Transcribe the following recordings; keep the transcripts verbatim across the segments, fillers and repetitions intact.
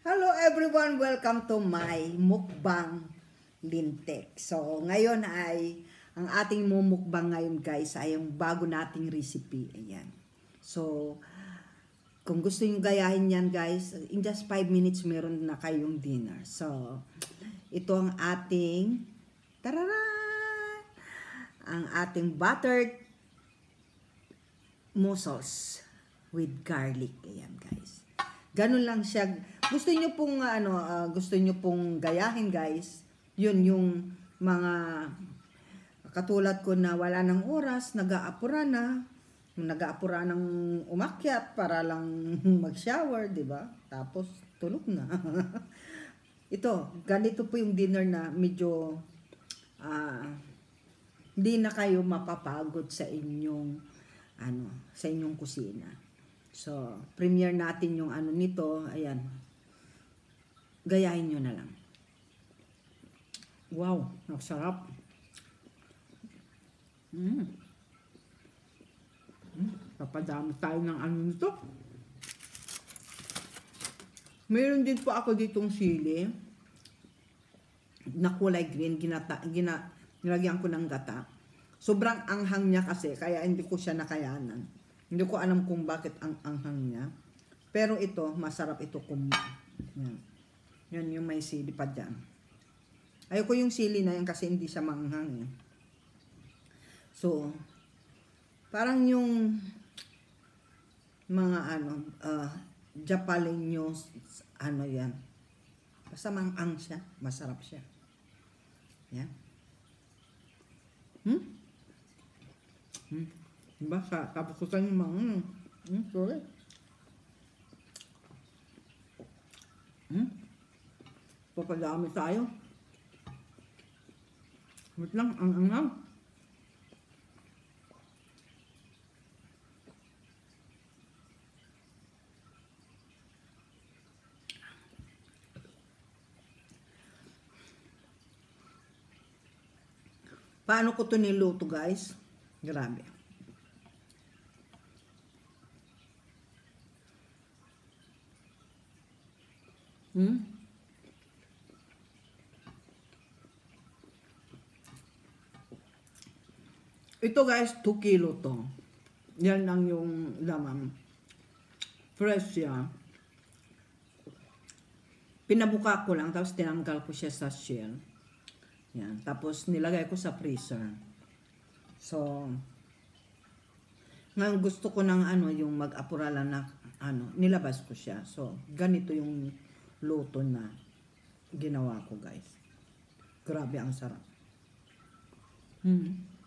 Hello everyone! Welcome to my mukbang lintek. So, ngayon ay, ang ating mumukbang ngayon guys ay yung bago nating recipe. Ayan. So, kung gusto nyo gayahin yan guys, in just five minutes meron na kayong dinner. So, ito ang ating, tarara! Ang ating buttered mussels with garlic. Ayan guys. Ganun lang siya. Gusto niyo pong ano, uh, gusto niyo pong gayahin, guys. 'Yun yung mga katulad ko na wala ng oras, nag-aapura na, nag-aapura ng umakyat para lang mag-shower, 'di ba? Tapos tulog na. Ito, ganito po yung dinner na medyo uh, hindi na kayo mapapagod sa inyong ano, sa inyong kusina. So, premiere natin yung ano nito. Ayan. Gayahin nyo na lang. Wow, nagsarap. Mm. Mm. Papadami tayo ng ano nito. Meron din po ako ditong sili na kulay green. Ginata, gina, nilagyan ko ng gata. Sobrang anghang niya kasi, kaya hindi ko siya nakayanan. Hindi ko alam kung bakit ang anghang niya. Pero ito, masarap ito kung... Yan. Yan yung may sili pa dyan. Ayoko yung sili na yan kasi hindi siya manghang. Eh. So, parang yung mga ano, uh, Japaleños, ano yan. Basta manghang siya, masarap siya. Yan. Hmm? Hmm? Diba? Sa tapusan yung mga, hmm, sorry. Hmm? Papadami tayo. Wait lang, ang angang. Paano ko ito niluto, guys? Grabe. Hmm? Ito guys, two kilo to. Yan lang yung laman. Fresh siya. Pinabuka ko lang, tapos tinanggal ko siya sa shell. Yan. Tapos nilagay ko sa freezer. So, ngayon gusto ko ng ano, yung mag-apura lang na ano, nilabas ko siya. So, ganito yung luto na ginawa ko guys. Grabe ang sarap. Hmm.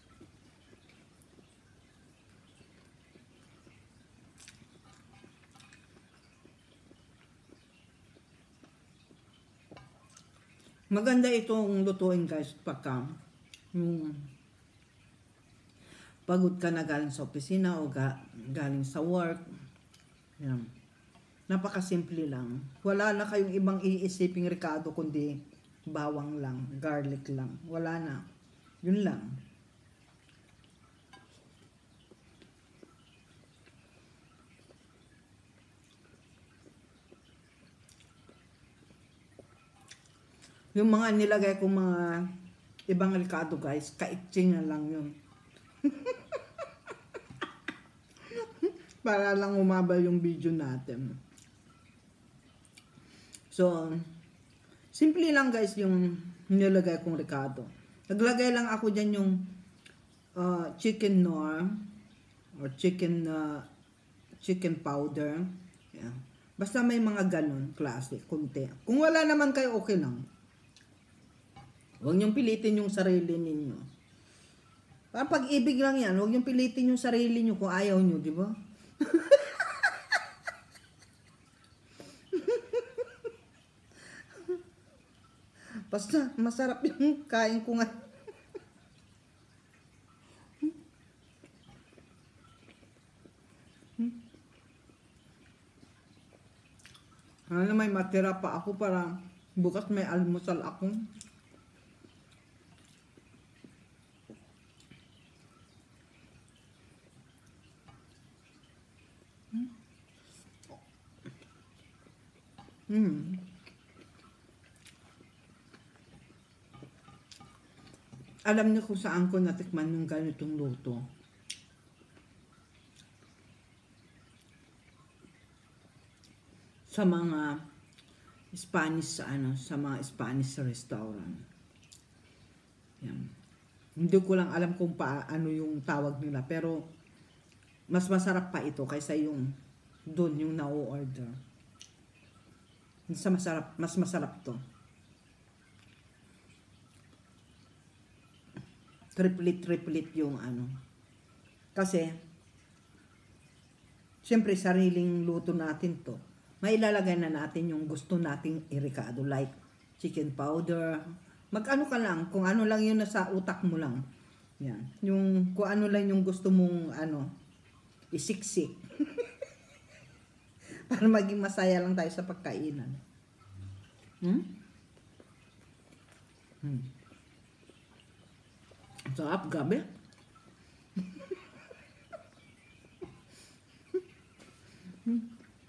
Maganda itong lutuin guys pagka yung pagod ka na galing sa opisina o ga, galing sa work. Yan. Napakasimple lang. Wala na kayong ibang iisiping ricado kundi bawang lang, garlic lang. Wala na. Yun lang. Yung mga nilagay kong mga ibang ricado guys, kaitsing na lang yun. Para lang umabal yung video natin. So, simple lang guys yung nilagay kong ricado. Naglagay lang ako dyan yung uh, chicken nor or chicken uh, chicken powder. Yeah. Basta may mga ganun, klase, kunti. Kung wala naman kayo, okay lang. Huwag niyong pilitin yung sarili ninyo. Parang pag-ibig lang yan. Huwag niyong pilitin yung sarili niyo kung ayaw niyo, di ba? Basta masarap yung kain ko nga. Ano na may matira pa ako para bukas may almusal ako. Mm. Alam niyo kung saan ko natikman yung ganitong luto. Sa mga Spanish sa ano, sa mga Spanish restaurant. Yan. Hindi ko lang alam kung paano yung tawag nila, pero mas masarap pa ito kaysa yung doon yung na-order. Mas masarap, mas masarap to. Triplet-triplet yung ano. Kasi siyempre sariling luto natin to. Mailalagay na natin yung gusto nating irikado, like chicken powder. Mag-ano ka lang, kung ano lang yun nasa utak mo lang. Yan. Yung, kung ano lang yung gusto mong, ano, isiksik. Para maging masaya lang tayo sa pagkainan. Hmm? Hmm. Sarap, gabi. hmm.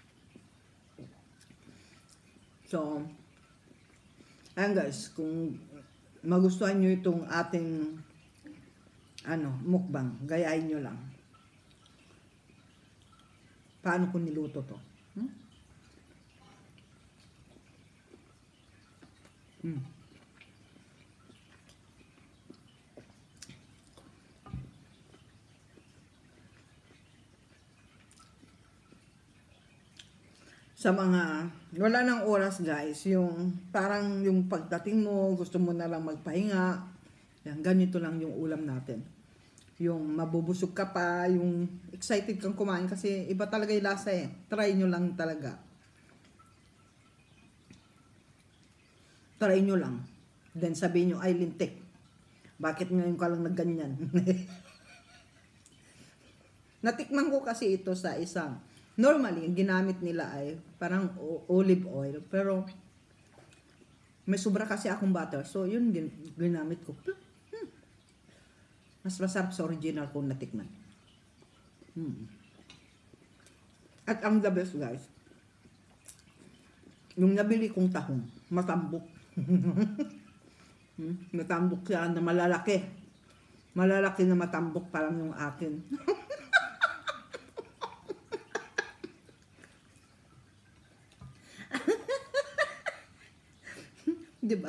So, ayan guys, kung magustuhan nyo itong ating ano, mukbang, gayahin nyo lang. Paano ko niluto to? Hmm? Hmm. Sa mga wala nang oras guys, yung parang yung pagdating mo, gusto mo na lang magpahinga, yan, ganito lang yung ulam natin. Yung mabubusog ka pa, yung excited kang kumain kasi iba talaga yung lasa eh. Try nyo lang talaga. Try nyo lang. Then sabihin nyo, ay lintik. Bakit ngayon ka lang nagganyan? Natikman ko kasi ito sa isang normally, ang ginamit nila ay parang olive oil. Pero, may sobra kasi akong butter. So, yun gin ginamit ko. Hmm. Mas masarap sa original kong natikman. Hmm. At ang the best, guys, yung nabili kong tahong, matambok. hmm. Matambok siya na malalaki. Malalaki na matambok parang yung akin. Diba?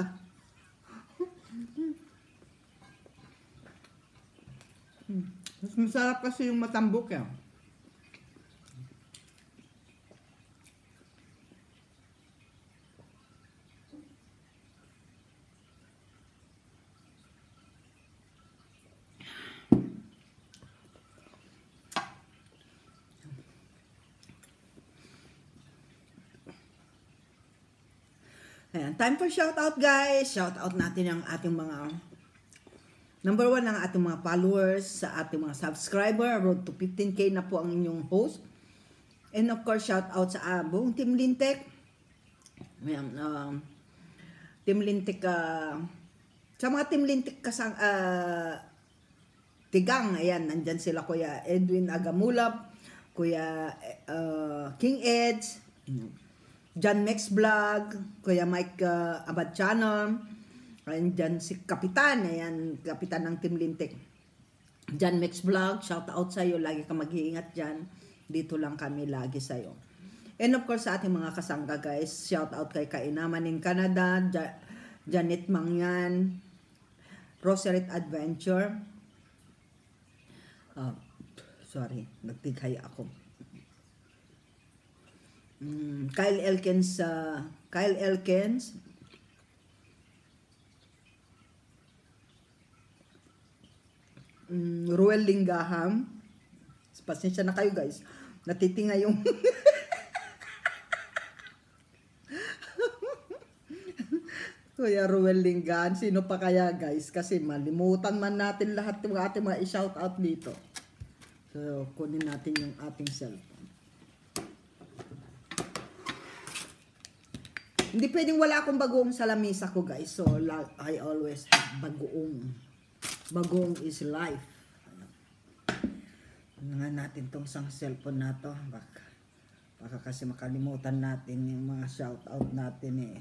Hmm. Mas masarap kasi yung matambok yan. Ayan, time for shoutout guys. Shoutout natin ang ating mga number one ang ating mga followers, sa ating mga subscriber. Road to fifteen K na po ang inyong host. And of course, shoutout sa uh, buong Team Lintek. Ayan, uh, Team Lintek, uh, sa mga Team Lintek kasang uh, tigang, ayan, nandyan sila Kuya Edwin Agamulap, Kuya uh, King Edge, John Mex Vlog, Kuya Mike uh, Abad Channel, and dyan si Kapitan, ayan, Kapitan ng Team Lintek. John Mex Vlog, shout out sa'yo, lagi ka mag-iingat dyan, dito lang kami lagi sa'yo. And of course, sa ating mga kasangga guys, shout out kay Kainaman in Canada, ja Janet Mangyan, Roseret Adventure, oh, sorry, nagtighay ako. Mm, Kyle Elkins, uh, Kyle Elkins, mm, Ruel Lingaham, pasensya na kayo guys, natitinga yung Kuya Ruel Lingaham, sino pa kaya guys, kasi malimutan man natin lahat yung ating mga i-shout out dito. So, kunin natin yung ating cellphone. Hindi pwedeng wala akong bagoong sa lamesa ko guys. So, I always have bagoong. Bagoong is life. Ano nga natin tong isang cellphone na to. Baka Baka kasi makalimutan natin yung mga shoutout natin eh.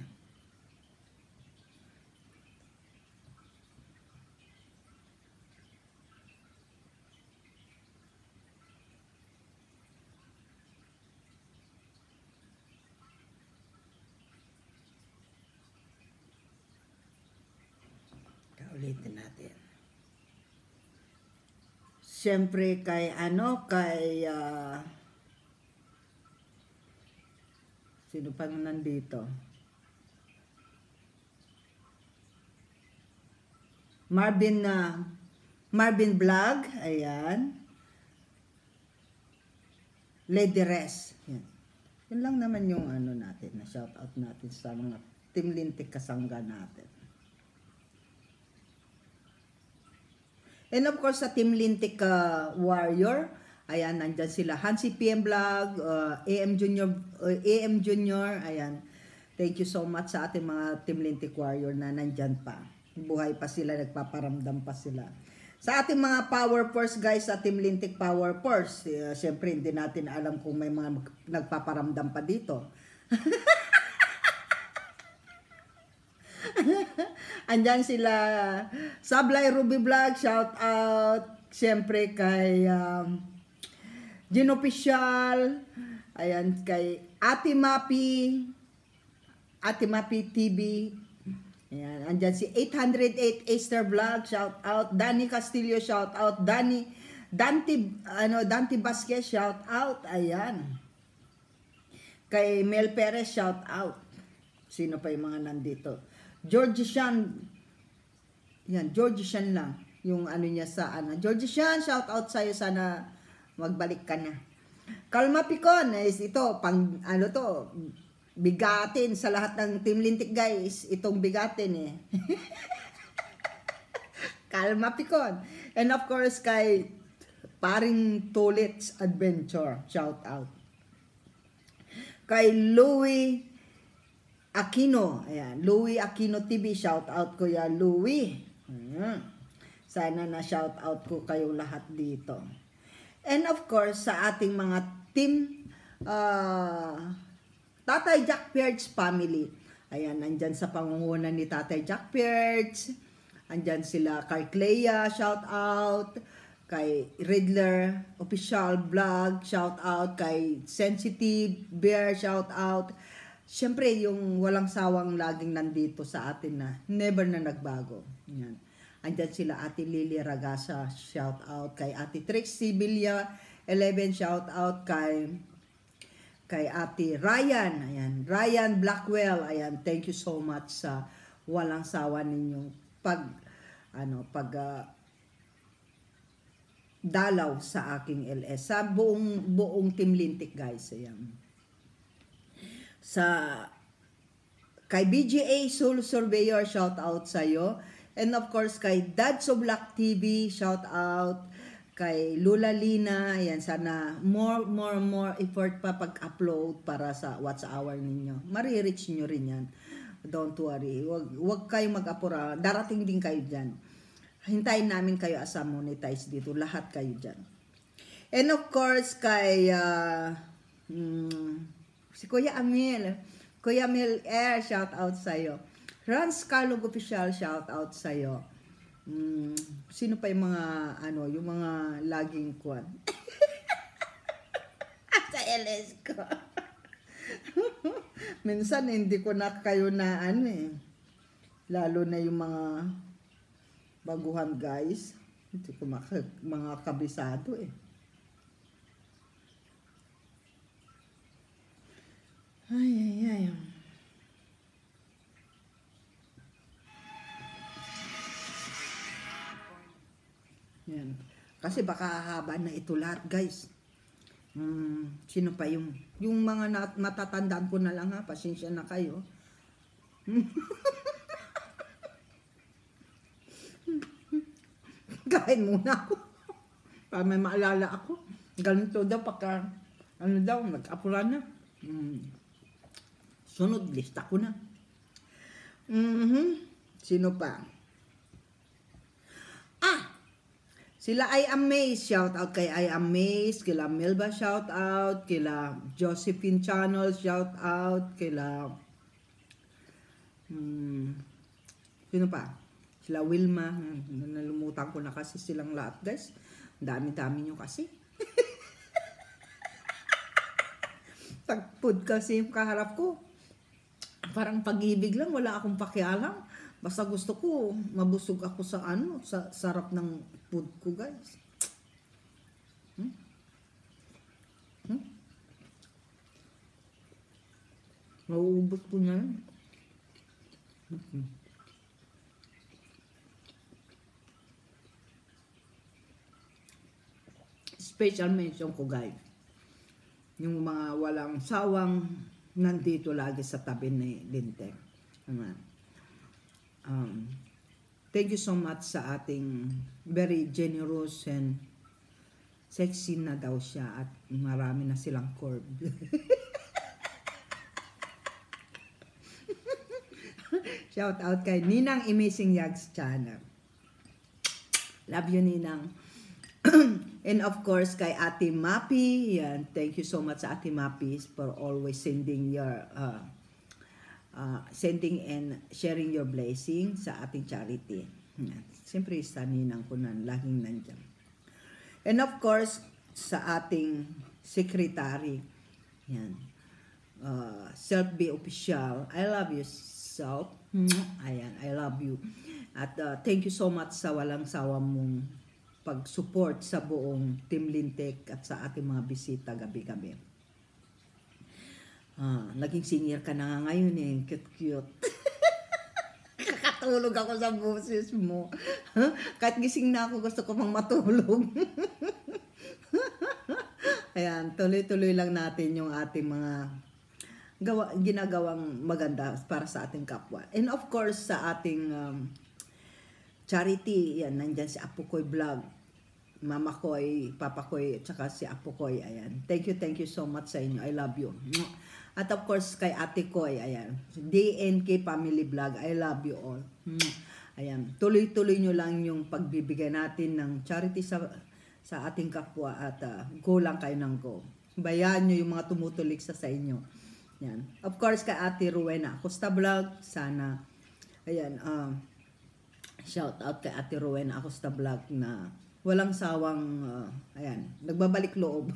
Kaulitin natin. Siyempre kay ano, kay uh, sino pa nandito? Marvin na uh, Marvin Vlog, ayan. Lady Res. Yan. Yan lang naman yung ano natin, na shout out natin sa mga Team Lintik kasangga natin. And of course, sa Team Lintik uh, Warrior, ayan, nandyan sila. Hansi P M Vlog, uh, A M Junior, uh, A M Junior, ayan. Thank you so much sa ating mga Team Lintik Warrior na nandyan pa. Buhay pa sila, nagpaparamdam pa sila. Sa ating mga Power Force guys, sa Team Lintik Power Force, uh, siyempre hindi natin alam kung may mga nagpaparamdam pa dito. Andyan sila Sablay Ruby Vlog, shout out siyempre kay um, Gin Official, ayan, kay Ate Mapi, Ate Mapi T V, ayan, andyan si eight oh eight Easter Vlog, shout out Danny Castillo, shout out Danny Dante, ano, Dante Vasquez, shout out, ayan, kay Mel Perez, shout out. Sino pa yung mga nandito? George Shan, yan, George Shan lang, yung ano niya sa, ano, George Shan, shout out sa'yo, sana magbalik ka na. Kalma Picon, is ito, pang, ano to, bigatin sa lahat ng Team Lintik guys, itong bigatin eh. Kalma Picon. And of course, kay paring Tulits Adventure, shout out. Kay Louie Aquino, ayan, Louie Aquino T V, shout out ko ya Louie. Ayan. Sana na shout out ko kayo lahat dito. And of course, sa ating mga team uh, Tatay Jack Pierce family. Ayan, nandyan sa pangunguna ni Tatay Jack Pierce. Andyan sila kay Clea, shout out. Kay Riddler Official Vlog, shout out. Kay Sensitive Bear, shout out. Siyempre, yung walang sawang laging nandito sa atin na never na nagbago. Yan. Andyan sila Ate Lily Ragasa, shout out. Kay Ate Trixie Villa eleven, shout out. Kay kay Ate Ryan, ayan, Ryan Blackwell, ayan, thank you so much sa walang sawa ninyong pag, ano, pag uh, dalaw sa aking L S. Sa buong, buong Team Lintik guys, ayan. Sa kay B G A Soul Surveyor, shout out sa iyo. And of course kay Dads of Black T V, shout out. Kay Lula Lina, ayan, sana more more more effort pa pag-upload para sa What's Hour ninyo. Mari-reach nyo rin yan. Don't worry. Wag wag kayong mag-apura. Darating din kayo diyan. Hintayin namin kayo as a monetize dito, lahat kayo diyan. And of course kay uh, hmm, si Kuya Amel, Kuya Amel Air, shout out sa'yo. Rans Carlog Official, shout out sa'yo. Hmm, sino pa yung mga, ano, yung mga laging kwan? Sa L S ko. Minsan, hindi ko na kayo na, ano eh. Lalo na yung mga baguhan guys. Hindi ko maka, mga kabisado eh. Ay, ay, ay. Yan. Kasi baka hahaba na ito lahat, guys. Hmm, sino pa yung yung mga nat matatandaan ko na lang ha, pasensya na kayo. Kain muna ako. Para may maalala ako. Ganito daw pagka ano daw, nag-apura na. Hmm. Sunod, lista ko na. Mm-hmm. Sino pa? Ah! Sila I Amaze, shout out kay I Amaze, kila Melba shout out, kila Josephine Channel shout out, kila hmm, sino pa? Sila Wilma, nalumutan ko na kasi silang lahat, guys. Dami-dami nyo kasi. Tagpod kasi yung kaharap ko. Parang pag-ibig lang, wala akong pakialam. Basta gusto ko, mabusog ako sa ano, sa sarap ng food ko, guys. Hmm? Hmm? Mauubos ko na yun. Hmm. Special mention ko, guys. Yung mga walang sawang nandito lagi sa tabi ni Linte. Amen. Um, thank you so much sa ating very generous and sexy na daw siya at marami na silang curve. Shout out kay Ninang Amazing Yags Channel. Love you, Ninang. And of course, kay Ate Mapi. Yan. Thank you so much, Ate Mapi, for always sending your uh, uh, sending and sharing your blessing sa ating charity. Yan. Siyempre, sa Ninang ko na laging nandiyan. And of course, sa ating secretary. Yan. Uh, Self-B Official. I love you, Self. Ayan, I love you. At uh, thank you so much sa walang sawa mong pag-support sa buong Team Lintek at sa ating mga bisita gabi-gabi. Ah, naging senior ka na nga ngayon eh. Cute-cute. Kakatulog ako sa boses mo. Huh? Kahit gising na ako, gusto ko pang matulog. Ayan, tuloy-tuloy lang natin yung ating mga gawa, ginagawang maganda para sa ating kapwa. And of course, sa ating um, charity, yan, nandyan si Apo Koy Vlog, Mama Koy, Papa Koy, at saka si Apo Koy, ayan. Thank you, thank you so much sa inyo. I love you. At of course, kay Ate Koy, ayan. D N K Family Vlog, I love you all. Ayan, tuloy-tuloy nyo lang yung pagbibigay natin ng charity sa sa ating kapwa at uh, go lang kayo ng go. Bayaan nyo yung mga tumutulik sa sa inyo. Yan. Of course, kay Ate Rowena Acosta Vlog, sana, ayan, um, shout out kay Ate Rowena Acosta Vlog na walang sawang, uh, ayan, nagbabalik loob.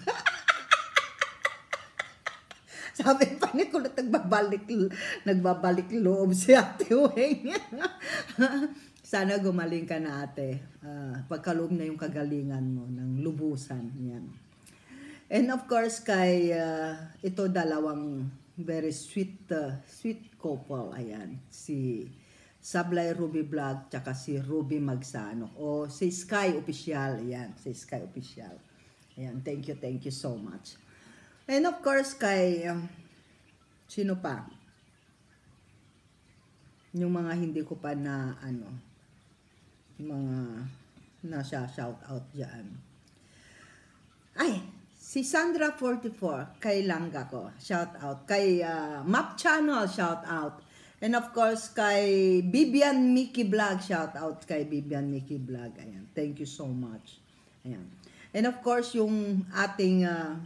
Sabi pa ni Kulot, nagbabalik, nagbabalik loob si Ate Weng. Sana gumaling ka na, ate. Uh, pagkaloob na yung kagalingan mo ng lubusan. Yan. And of course, kay uh, ito dalawang very sweet, uh, sweet couple. Ayan. Si Sablay Ruby Vlog, tsaka si Ruby Magsano. O si Sky Official. Ayan. Si Sky Official. Ayan. Thank you, thank you so much. And of course, kay um, sino pa? Yung mga hindi ko pa na ano, mga nasa shout out dyan. Ay, si Sandra forty-four, kay Langga ko, shout out. Kay uh, Map Channel, shout out. And of course, kay Bibian Mickey Vlog, shout out kay Bibian Mickey Vlog. Ayan, thank you so much. Ayan. And of course, yung ating uh,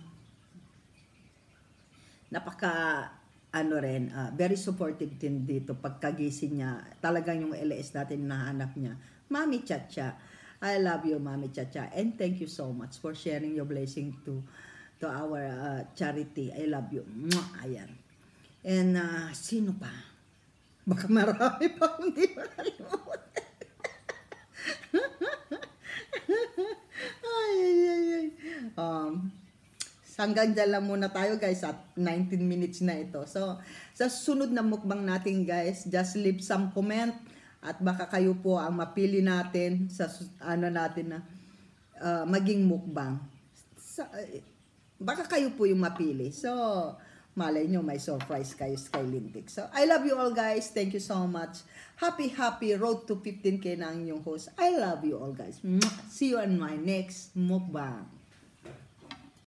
napaka ano rin, uh, very supportive din dito pagkagising niya. Talagang yung L S natin nahanap niya. Mami Chacha, I love you, Mami Chacha, and thank you so much for sharing your blessing to to our uh, charity. I love you. Mwah! Ayan. And uh, sino pa? Baka marami pa kung di makalimutan. Ay, ay, ay, ay. Um, hanggang dyan lang muna tayo, guys, at nineteen minutes na ito. So, sa sunod na mukbang natin, guys, just leave some comment. At baka kayo po ang mapili natin sa ano natin na uh, maging mukbang. Sa, baka kayo po yung mapili. So, malay nyo, may surprise kayo kay Lintik. So, I love you all, guys. Thank you so much. Happy, happy road to fifteen K na ang inyong host. I love you all, guys. See you on my next mukbang.